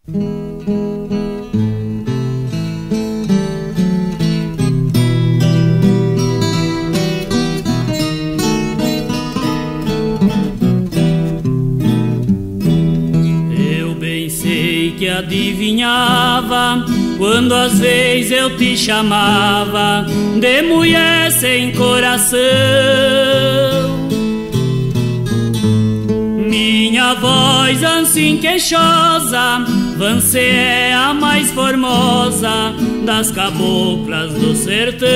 Que adivinhava quando às vezes eu te chamava de mulher sem coração. Minha voz assim queixosa, você é a mais formosa das caboclas do sertão.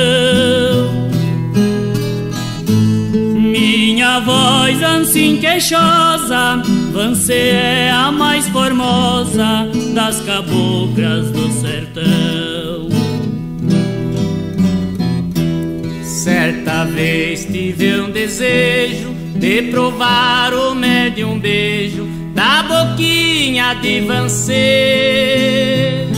Minha voz assim queixosa, você é a mais formosa das caboclas do sertão. Certa vez tive um desejo de provar o mel de um beijo da boquinha de você.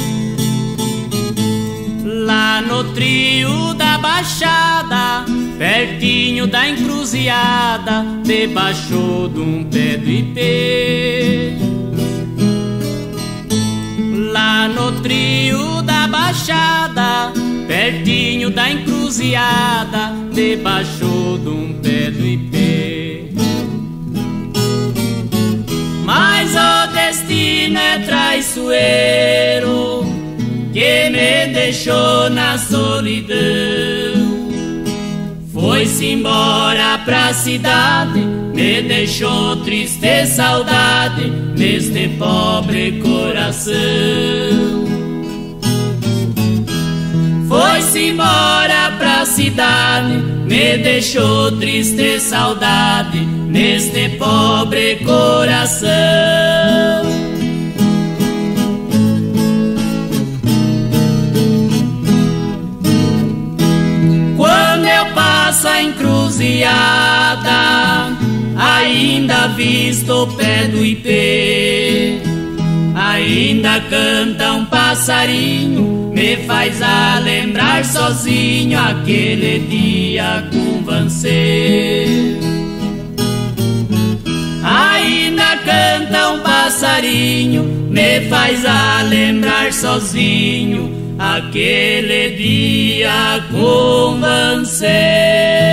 Lá no trio da Baixada, pertinho da encruzilhada, debaixo de um pé do ipê. Lá no trio da Baixada, pertinho da encruzilhada, debaixo de um pé do ipê. Mas o destino é traiçoeiro, que me deixou na solidão. Foi-se embora pra cidade, me deixou triste saudade neste pobre coração. Foi-se embora pra cidade, me deixou triste saudade neste pobre coração. A encruzilhada, ainda visto o pé do ipê, ainda canta um passarinho, me faz a lembrar sozinho aquele dia com você. Ainda canta um passarinho, me faz a lembrar sozinho aquele dia com você.